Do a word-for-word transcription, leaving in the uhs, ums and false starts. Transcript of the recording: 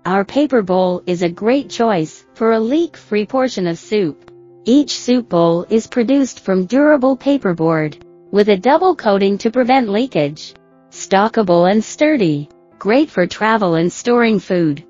Our paper bowl is a great choice for a leak-free portion of soup. Each soup bowl is produced from durable paperboard, with a double coating to prevent leakage. Stockable and sturdy, great for travel and storing food.